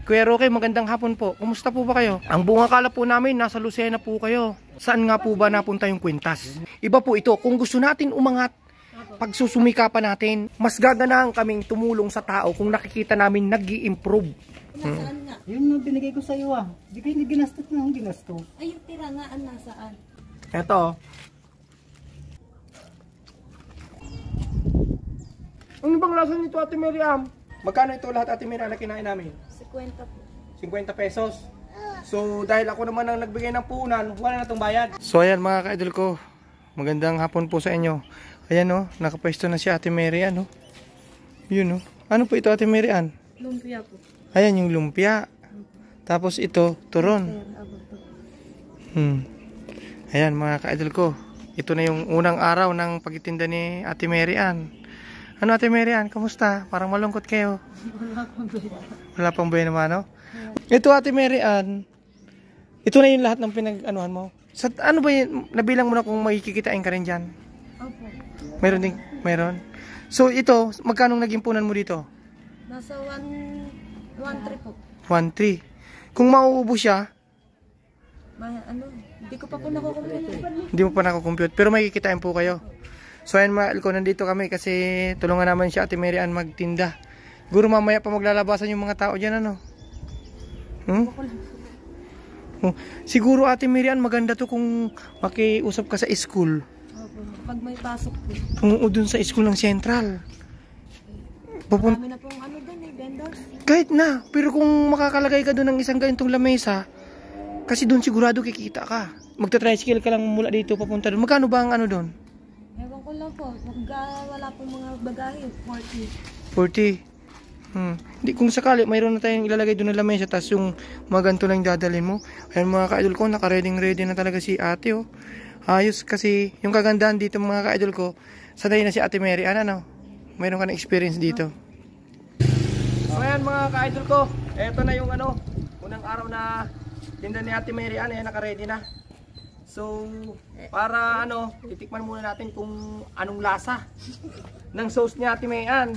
Kuya Roque, magandang hapon po. Kumusta po ba kayo? Ang buong akala po namin, nasa Lucena po kayo. Saan nga po ba napunta yung kwintas? Iba po ito, kung gusto natin umangat, pagsusumika pa natin, mas gaganahan kaming tumulong sa tao kung nakikita namin nag-i-improve. Nasaan nga? Yun yung binigay ko sa iyo ah. Di ko hindi ginastos na ang ginasto. Ay, yung tira nga, nasaan? Eto. Ang ibang lasa nito, Ate Miriam? Magkano ito lahat, Ate Miriam, na kinain namin? 50 po. 50 pesos. So, dahil ako naman ang nagbigay ng puhunan, wala na itong bayad. So, ayan mga ka-idol ko. Magandang hapon po sa inyo. Ayan o, nakapwesto na si Ate Miriam o. Yun o. Ano po ito, Ate Miriam? Lumpia po. Ayan yung lumpia. Tapos ito, turon. Ayan mga ka-idol ko. Ito na yung unang araw ng pagtitinda ni Ate Miriam. Ano Ate Miriam, kamusta? Parang malungkot kayo. Wala pang buhay naman, no? Ito Ate Miriam, ito na yung lahat ng pinag-anuhan mo. Sa, ano ba yun? Nabilang mo na kung makikikitain ka rin dyan? Opo. Meron din? Meron. So ito, magkano naging punan mo dito? Nasa 1.3 po. 1.3. Kung mauubos siya, Hindi ko pa po nakukumpute. hindi mo pa nakakompute. Pero makikitain po kayo. So ayan mga ko, nandito kami kasi tulungan naman si Ate Miriam magtinda. Guro mamaya pa maglalabasan yung mga tao dyan, ano? Siguro Ate Miriam, maganda to kung makiusap ka sa school. Opo. Pag may pasok po. Oo, dun sa school ng Central. Marami na pong doon vendors. Kahit na, pero kung makakalagay ka dun ng isang ganitong lamesa, kasi dun sigurado kikita ka. Magta-tricycle ka lang mula dito papunta dun. Magkano ba ang ano dun? Ewan ko lang po. Wala pong mga bagahe. 40. Hindi, kung sakali mayroon na tayong ilalagay doon na lamesa, tapos yung mga ganito lang dadalhin mo. Ayan mga ka-idol ko, naka-ready na talaga si ate oh. Ayos kasi yung kagandahan dito mga ka-idol ko, sanay na si Ate Miriam, ano? Mayroon ka na experience dito. So ayan mga ka-idol ko, eto na yung unang araw na tinda ni Ate Miriam, ayan naka-ready na. So para titikman muna natin kung anong lasa ng sauce ni Ate Miriam.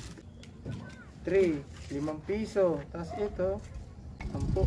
3, 5 piso. Tapos ito, 10.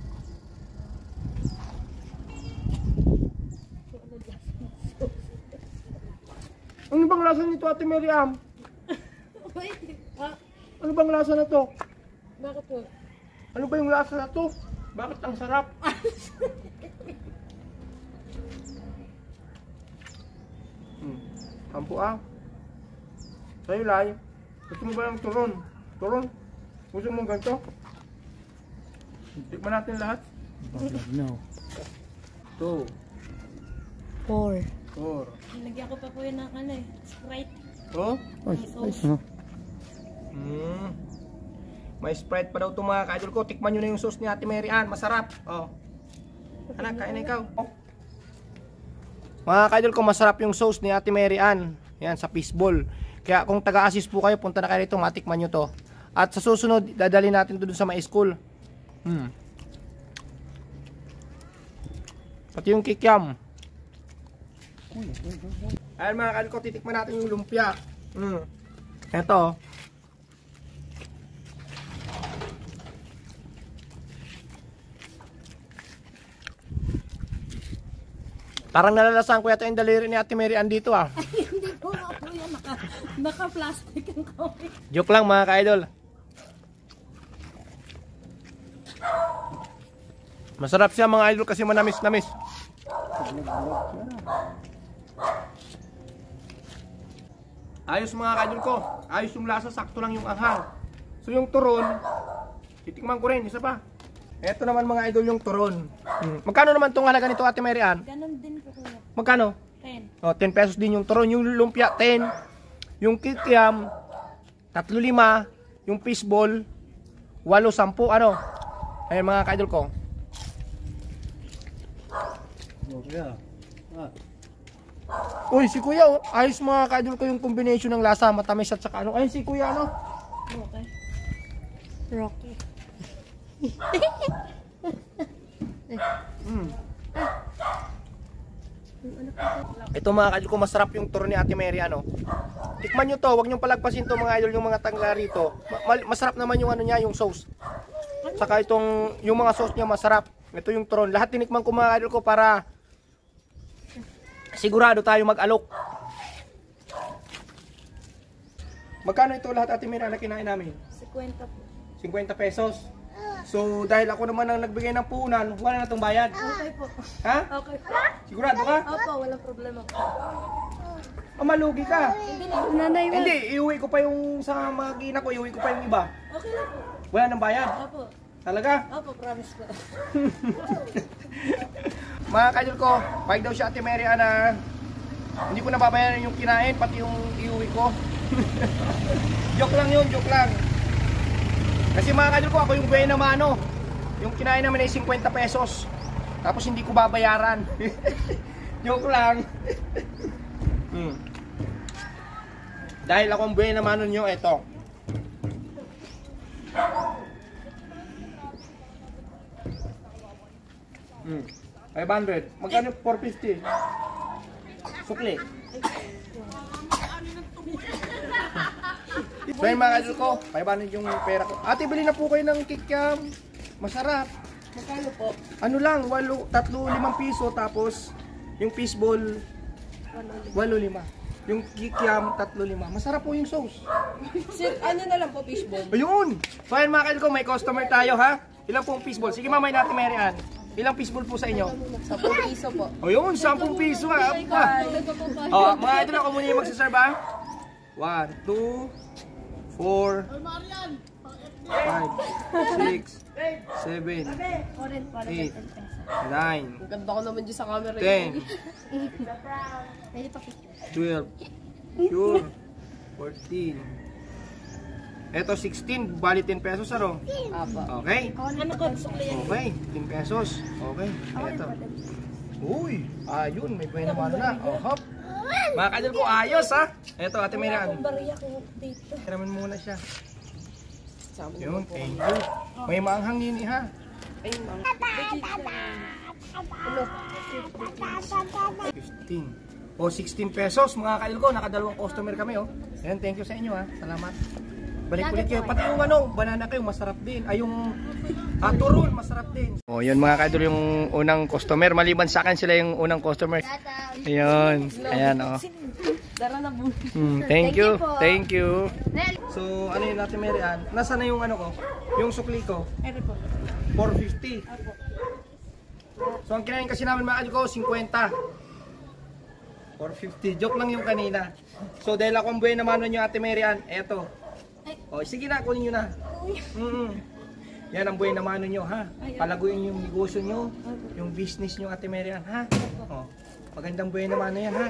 Ano bang lasa nito, Ate Miriam? Ano bang lasa na to? Bakit po? Ano ba yung lasa na to? Bakit ang sarap? Ampo ah. Sa'yo, Lai. Gusto mo ba ng turon? Turon? Gusto mo ganito? Tikman natin lahat. No. 2, 4. 4. Lagyan ko pa po yun ng Sprite. Oh? Ay, sauce. May Sprite pa daw itong mga ka-idol ko. Tikman nyo na yung sauce ni Ate Miriam. Masarap. Oh. Anak, kain na ikaw. Oh. Mga ka-idol ko, masarap yung sauce ni Ate Miriam. Yan, sa fishball. Kaya kung taga-assist po kayo, punta na kayo rito, matikman nyo to. At sa susunod, dadali natin to dun sa my school. Pati yung kikiam. Ayan mga ka-idol ko, titikman natin yung lumpia. Eto. Parang nalalasahan ko yata yung daliri ni Ate Miriam dito ah. Hindi po ako yan. Naka-plastic yung coffee. Joke lang mga ka-idol. Masarap siya mga idol kasi manamis-namis. Ayos mga ka-idol ko. Ayos yung lasa, sakto lang yung anghang. So yung turon, titikman ko rin, isa pa. Ito naman mga idol yung turon. Magkano naman itong halaga nito Ate Miriam? Ganon din po kuya. Magkano? 10. Oh, 10 pesos din yung turon. Yung lumpia, 10. Yung kikiam, 3-5. Yung fishball, 8-10. Ano? Ayan mga ka-idol ko. Uy, si Kuya, oh. Ayos mga ka-idol ko yung combination ng lasa, matamis at saka ano. Ayun si Kuya, ano? Okay. Rocky. Ito mga ka-idol ko, masarap yung turon ni Ate Miriam, ano? Tikman nyo to, huwag nyo palagpasin to mga idol, yung mga tangla rito. Masarap naman yung ano niya, yung sauce. Ano saka itong, yung mga sauce niya masarap. Ito yung turon. Lahat tinikman ko mga idol ko para sigurado tayo mag-alok. Magkano ito lahat Ate Mira na kinain namin? 50 po. 50 pesos. So dahil ako naman ang nagbigay ng puhunan, wala na itong bayad. Okay po. Ha? Okay po. Sigurado ka? Opo, walang problema po. Malugi ka. Hindi na. Nanay mo. Hindi, iuwi ko pa yung sa magina ko, iuwi ko pa yung iba. Okay lang po. Wala nang bayad. Opo. Talaga? Opo, promise po. Mga kaidol ko, pahig daw siya Ate Mary Ana. Hindi ko nababayaran yung kinain, pati yung iuwi ko. Joke lang yun, joke lang. Kasi mga kaidol ko, ako yung buhay na mano. Yung kinain namin ay 50 pesos. Tapos hindi ko babayaran. Joke lang. Dahil ako ang buhay na mano nyo, eto. Hmm. 500. Magkano 450? Sukli. So yung mga idol ko, 500 yung pera ko. Ate, bili na po kayo ng kikiam. Masarap. Magkano po? Ano lang, 3-5 piso. Tapos yung fishball, 8-5. Yung kikiam, 3-5. Masarap po yung sauce. Sir, ano na lang po, fishball? Ayun! So yun mga idol ko, may customer tayo ha. Ilang pong fishball? Sige mamay natin Marian. Ilang fishball po sa inyo? 10 piso po. O yun, 10 piso ha. O, mga idol ako muna yung magsaserve ha. 1, 2, 4, 5, 6, 7, 8, 9, Ganda ko naman dyan sa camera. 10, 12, sure, 14. Eto 16, bali 10 pesos ano? Apa. Okay? Ano ko? Sukli yan. Okay, 10 pesos. Okay, eto. Uy, ayun, may buhay naman na. Oh, hop. Mga kadol ko, ayos ha. Eto, Ate Miriam. Bariya ko dito. Kiraman muna siya. Sabi Yun, thank you. May maanghang yun ha. Ay, ma'am. 15. O, 16 pesos mga kadol ko. Nakadalawang customer kami oh. Ayan, thank you sa inyo ha. Salamat. Balik ulit kayo. Pati yung ano, banana kayo, masarap din. Ay, yung turon, masarap din. O, yun mga kadol yung unang customer. Maliban sa akin, sila yung unang customer. Ayun. Ayan, o. Dara na po. Thank you. Thank you. So, ano yun natin, Mary Ann? Nasaan na yung ano ko? Yung sukli ko? Ere po. 450. So, ang kinain kasi namin mga kadol ko, 50. 450. Joke lang yung kanina. So, dahil ako ang buhay naman nyo, Ate Mary Ann, eto. O, sige na, kunin nyo na. Yan ang buhay naman nyo, ha? Palaguin yung negosyo nyo, yung business nyo, Ate Mary Ann, ha? O, magandang buhay naman na yan, ha?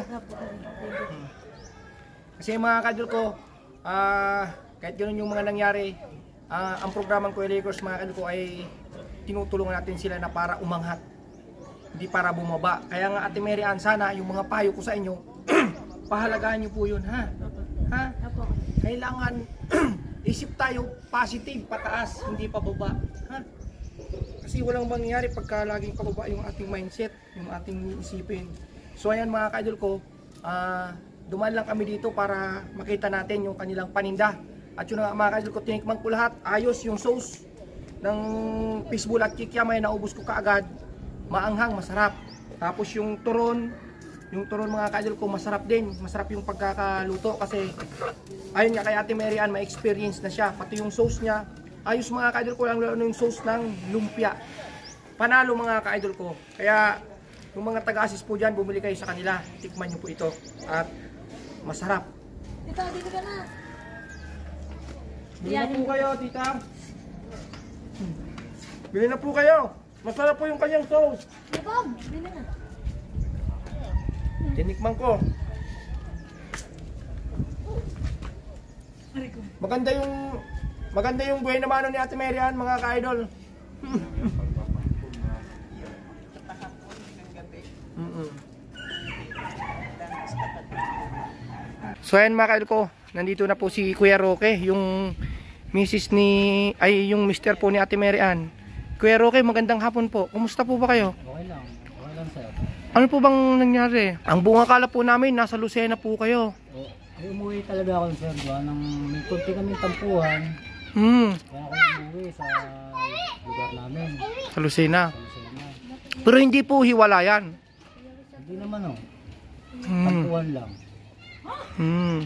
Kasi mga kadol ko, kahit ganoon yung mga nangyari, ang programang Kuya Lakers, mga kadol ko, ay tinutulungan natin sila na para umanghat, hindi para bumaba. Kaya nga Ate Mary Ann, sana yung mga payo ko sa inyo, pahalagaan nyo po yun, ha? Ha? Kailangan isip tayo positive, pataas, hindi pababa, ha? Kasi walang mangyayari pagka laging pababa yung ating mindset, yung ating isipin. So ayan mga ka-idol ko, dumaan lang kami dito para makita natin yung kanilang paninda. At yun nga mga ka-idol ko, tinikman ko lahat, ayos yung sauce ng fishball at kikiam ay naubos ko kaagad. Maanghang, masarap. Tapos yung turon mga ka-idol ko, masarap din. Masarap yung pagkakaluto kasi ayun nga kay Ate Mary Ann, may experience na siya. Pati yung sauce niya, ayos mga ka-idol ko, lang yung sauce ng lumpia. Panalo mga ka-idol ko. Kaya yung mga taga-assist po dyan, bumili kayo sa kanila. Tikman nyo po ito. At masarap. Tita, dito ka na. Bili na po kayo, tita. Bili na po kayo. Masarap po yung kanyang sauce. Bob, bili na. Tinikman ko. Maganda yung buhay na mano ni Ate Mary Ann, mga ka-idol. So ayan mga ka-idol ko, nandito na po si Kuya Roque, yung yung mister po ni Ate Mary Ann. Kuya Roque, magandang hapon po. Kumusta po ba kayo? Okay lang sir. Ano po bang nangyari? Ang bunga kala po namin, nasa Lucena po kayo. Ay, umuwi talaga ako sir, may kunti kaming tampuhan. Hmm. Kaya ako umuwi sa namin. Sa Lucena. Lucena. Pero hindi po hiwalayan. Hindi naman oh. Hmm. Tampuan lang. Hmm.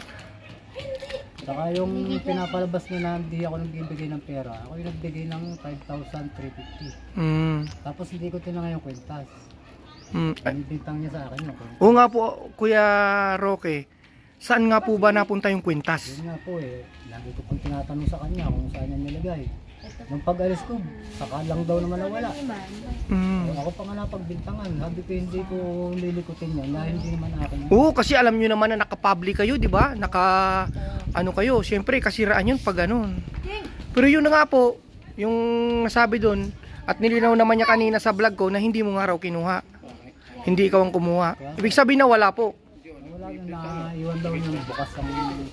Saka yung pinapalabas nyo na hindi ako nagbibigay ng pera. Ako yung nagbigay ng 5,350. Hmm. Tapos hindi ko tinangay yung kwentas. Hmm. Binibintang niya sa akin yung kwentas. Oo nga po, Kuya Roque. Saan nga po ba napunta yung kwintas? Yun nga po eh. Lagi ko pang tinatanong sa kanya kung saan niya nilagay. Nung pag-alis ko, saka lang daw naman nawala. Hmm. Ako pa nga napagbintangan. Sabi ko hindi ko lilikutin yan. Dahil hindi naman akin. Oo, kasi alam nyo naman na naka-public kayo, di ba? Ano kayo, syempre kasiraan yun pag ganun. Pero yun na nga po, yung nasabi doon, at nilinaw naman niya kanina sa vlog ko na hindi mo nga raw kinuha. Hindi ikaw ang kumuha. Ibig sabihin na wala po. Wala yung naiwan daw yung bukas ang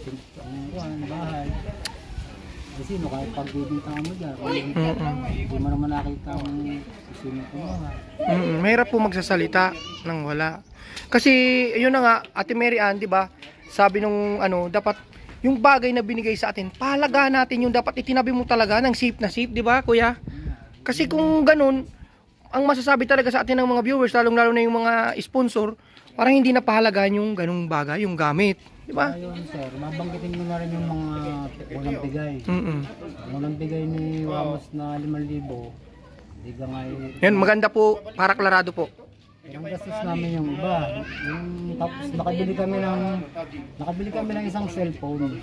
bahay. Kasi no, kahit pagbibintangan mo dyan, hindi mo naman nakita ang sino kumuha. Mahirap po magsasalita ng wala. Kasi yun na nga, Ate Mary Ann, di ba? Sabi nung dapat yung bagay na binigay sa atin, pahalagahan natin yung dapat itinabi mo talaga ng safe na safe, di ba, Kuya? Kasi kung ganun, ang masasabi talaga sa atin ng mga viewers, lalong-lalo na yung mga sponsor, parang hindi na pahalagahan yung ganung bagay, yung gamit, di ba? Ayun sir, mabanggitin mo na rin yung mga unang bigay. Ang unang bigay ni Ramos na 5,000, hindi ka nga Yan, maganda po, para klarado po. ang gastos namin yung iba. Tapos nakabili kami ng isang cellphone.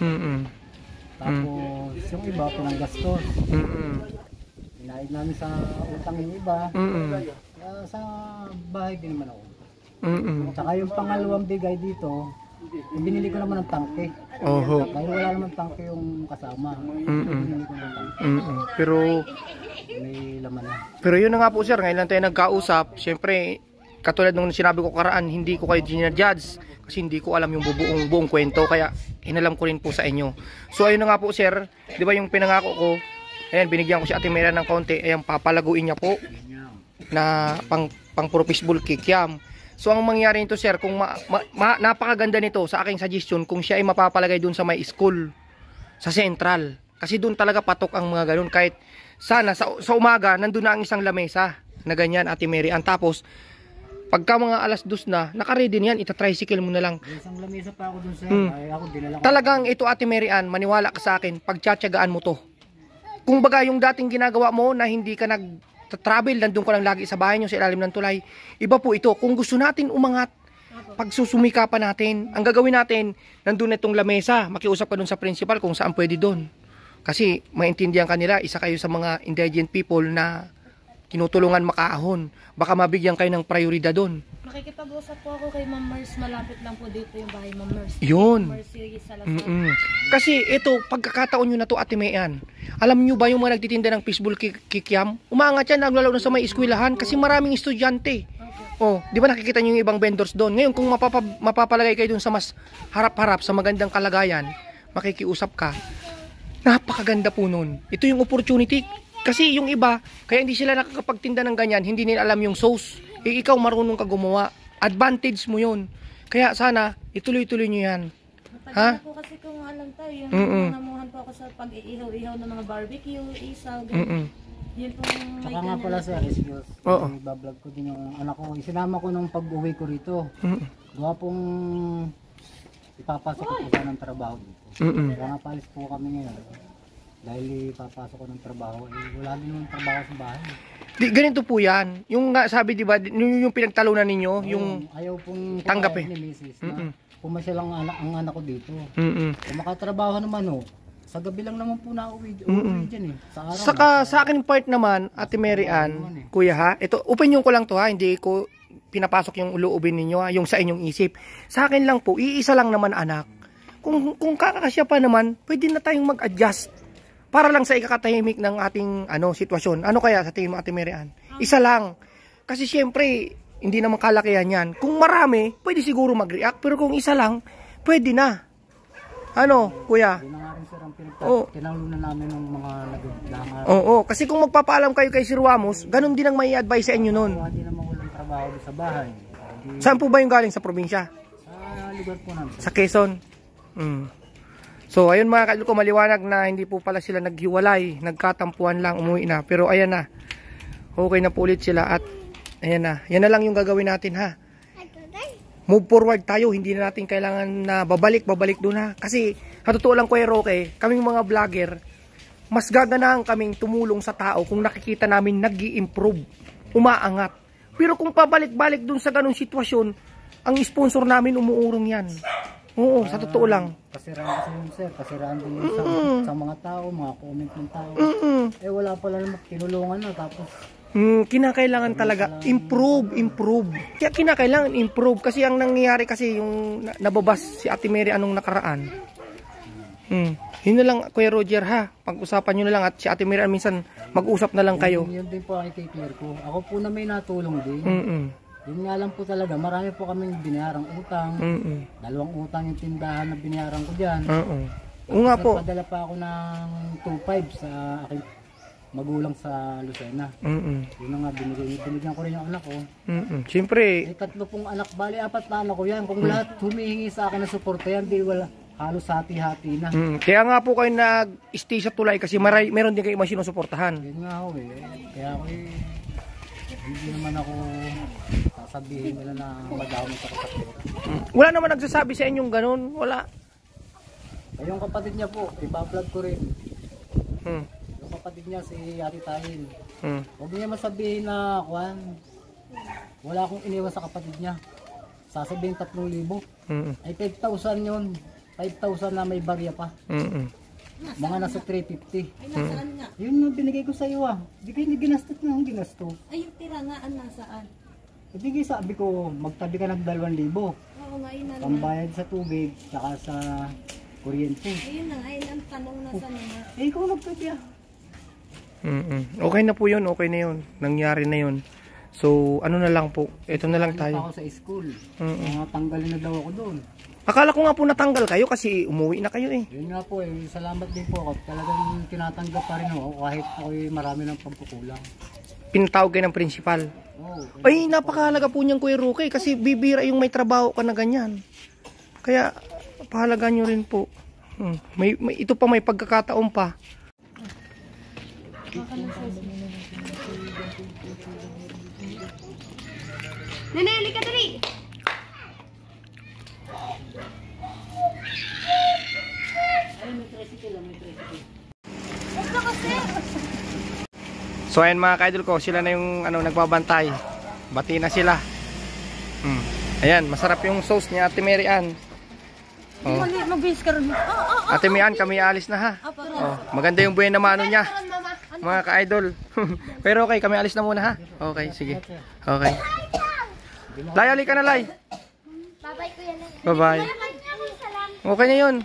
Tapos yung iba pinanggastos. Inaid namin sa utang yung iba. Kaya sa bahay din naman ako. Tsaka yung pangalawang bigay dito, binili ko naman ng tangke. Oho. Dahil wala naman tangke yung kasama. Binili ko ng tangke. Pero May laman na. Pero yun na nga po sir, ngayon lang tayo nagkausap. Siyempre, katulad nung sinabi ko karaan, hindi ko kayo ginajudge kasi hindi ko alam yung buong kwento, kaya inalam ko rin po sa inyo. So ayun na nga po sir, di ba yung pinangako ko, ayan, binigyan ko si Ate Mera ng konti, ayan, papalaguin niya po na pang purposeful kikiam. So ang mangyari nito sir, kung napakaganda nito sa aking suggestion, kung siya ay mapapalagay dun sa may school, sa central, kasi dun talaga patok ang mga ganun. Kahit sana sa umaga nandun na ang isang lamesa na ganyan, Ate Mary Ann. Tapos pagka mga alas 2 na, naka-ready niyan, ita-tricycle mo na lang. Isang lamesa pa ako dun sir, ay ako dinala ko. Talagang ito Ate Mary Ann, maniwala ka sa akin, pagtsatsagaan mo to. Kung baga yung dating ginagawa mo na hindi ka nag-travel, nandun ka lang lagi sa bahay nyo sa ilalim ng tulay, iba po ito. Kung gusto natin umangat, pagsusumika pa natin, ang gagawin natin, nandun na itong lamesa, makiusap ka dun sa principal kung saan pwede dun. Kasi maintindihan kanila, isa kayo sa mga indigent people na tinutulungan makaahon. Baka mabigyan kayo ng prioridad doon. Makikipag-usap po ako kay Ma'am Mers. Malapit lang po dito yung bahay Ma'am Mers. Yun. Ma'am Mers yung Salazar. Kasi ito, pagkakataon nyo na to Ate Mayan, alam nyo ba yung mga nagtitinda ng fishbowl kikiam? Umangat yan, naglalaw na sa may eskwelahan kasi maraming estudyante. Oh, di ba nakikita nyo yung ibang vendors doon? Ngayon, kung mapapalagay kayo doon sa mas harap-harap, sa magandang kalagayan, makikiusap ka, napakaganda po nun. Ito yung opportunity. Kasi yung iba, kaya hindi sila nakakapagtinda ng ganyan, hindi nila alam yung sauce. Ikaw marunong ka gumawa. Advantage mo yun. Kaya sana, ituloy-tuloy nyo yan. Matagal na po kasi kung alam tayo, yung namuhan po ako sa pag-iihaw-ihaw ng mga barbecue, isaw, ganyan. Yun po yung Saka nga pala sa Rescue, ibablog ko din yung anak ko. Isinama ko nung pag-uwi ko rito. Gawa pong ipapasok ko po sana ng trabaho dito. Kaya nga palis po kami ngayon. Dahil ipapasok ko ng trabaho, wala din naman trabaho sa bahay. Ganito po yan. Yung sabi, di ba, yung pinagtalunan ninyo, yung ayaw pong tanggap ni Mrs. na pumasya lang ang anak ko dito. Kung makatrabaho naman sa gabi lang naman po nauwi dyan eh. Sa araw. Saka sa akin part naman, Ate Mary Ann, Kuya ha, ito, opinion ko lang to ha, hindi ko pinapasok yung uloobin ninyo ha, yung sa inyong isip. Sa akin lang po, iisa lang naman anak. Kung kakasya pa naman, pwede na tayong mag-adjust. Para lang sa ikakatahimik ng ating sitwasyon. Ano kaya sa tingin mo Ate Mary Ann? Isa lang. Kasi siyempre, hindi naman kalakihan yan. Kung marami, pwede siguro mag-react. Pero kung isa lang, pwede na. Ano, Kuya? Yun na nga rin sir ang tinalunan namin ng mga nagdangar. Oo, kasi kung magpapaalam kayo kay Sir Ramos, ganun din ang may advice sa inyo nun. Hindi naman walang trabaho sa bahay. Saan po ba yung galing sa probinsya? Sa lugar po namin. Sa Quezon. So ayun mga kaidol ko, maliwanag na hindi po pala sila naghiwalay, nagkatampuan lang, umuwi na. Pero ayan na, okay na po ulit sila at ayan na. Yan na lang yung gagawin natin ha. Move forward tayo, hindi na natin kailangan na babalik doon ha. Kasi sa totoo lang Kuya Roque, kaming mga vlogger, mas gaganahan kaming tumulong sa tao kung nakikita namin nag-i-improve, umaangat. Pero kung pabalik-balik doon sa ganung sitwasyon, ang sponsor namin umuurong yan. Oo, sa totoo lang. Kasiraan kasi yun, sir. Kasiraan din yun sa mga tao, mga comment ng tao. Eh wala pala naman, tinulungan na tapos kinakailangan talaga improve. Kaya kinakailangan improve kasi ang nangyayari kasi yung nababas si Ate Mary anong nakaraan. Yun na lang Kuya Roger ha. Pag-usapan nyo na lang at si Ate Mary minsan mag-usap na lang kayo. Yun din po ang i-clear ko. Ako po na may natulong din. Yun nga lang po talaga, marami po kaming binayarang utang. 2 utang yung tindahan na binayaran ko dyan. Oo nga po. Nagpadala pa ako ng 2.5 sa aking magulang sa Lucena. Yun na nga, binigyan ko rin yung anak ko. Siyempre. 3 pong anak, bali 4 na anak ko yan. Kung lahat humihingi sa akin ng suporta yan, di wala, halos hati-hati na. Kaya nga po kayo nag-stay sa tulay kasi meron din kayo mas sinusuportahan. Yun nga ho eh. Kaya ako hindi naman ako sasabihin nila na madami sa kasakit. Wala naman nagsasabi sa inyong ganun. Wala. Yung kapatid niya po, ipa-vlog ko rin. Yung kapatid niya si Ate Tahin. Huwag niya masabihin na wala akong iniwan sa kapatid niya. Sasabihin 3,000. Ay 5,000 yun. 5,000 na may barya pa. Mga nasa 350. Ay, nasaan nga? Yun yung binigay ko sa iyo ah. Hindi kayo ginastos na, hindi gasto. Ay, yung tira nga, nasaan? Hindi sabi ko, magtabi ka ng 2,000. Oo nga, yun na nga. Pambayad sa tubig, saka sa kuryente. Ayun na nga, yun ang tanong nasaan nga. Eh, ikaw nagtabi ah. Okay na po yun, okay na yun. Nangyari na yun. So, ano na lang po, ito na lang Ano pa tayo. ako sa school. Tanggalin na daw ako doon. Akala ko nga po natanggal kayo kasi umuwi na kayo eh. Yun nga po eh, salamat din po ako. Talagang tinatanggap pa rin ako kahit ako'y marami ng pagkukulang. Pinatawag kayo ng principal. Oo. Ay, napakahalaga po niyan Kuya Roque kasi bibira yung may trabaho ka na ganyan. Kaya, pahalaga nyo rin po. Ito pa may pagkakataon pa. Naneli ka dali! So ayan mga ka-idol ko, sila na yung nagbabantay. Bati na sila. Ayan, masarap yung sauce ni Ate Mary Ann. Oh. Ate Mary Ann, kami alis na ha. Oh, maganda yung buhay na mano niya. Mga ka-idol. Pero okay, kami alis na muna ha. Okay, sige. Okay. Lay, alik ka na Lay. Bye-bye kuya na. Bye-bye. Okay na yun.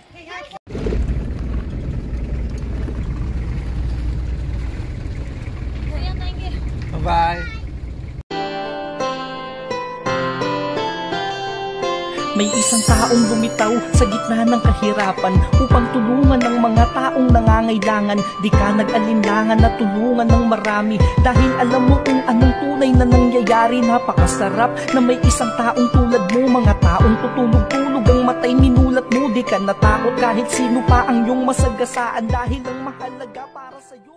Kuya, thank you. Bye-bye. May isang taong lumitaw sa gitna ng kahirapan upang tulungan ng mga taong nangangailangan. Di ka nag-alinlangan na tulungan ng marami dahil alam mo kung anong tunay na nangyayari. Napakasarap na may isang taong tulad mo. Mga taong tutulog-tulog ang matay minulat mo. Di ka natakot kahit sino pa ang iyong masagasaan dahil ang mahalaga para sa'yo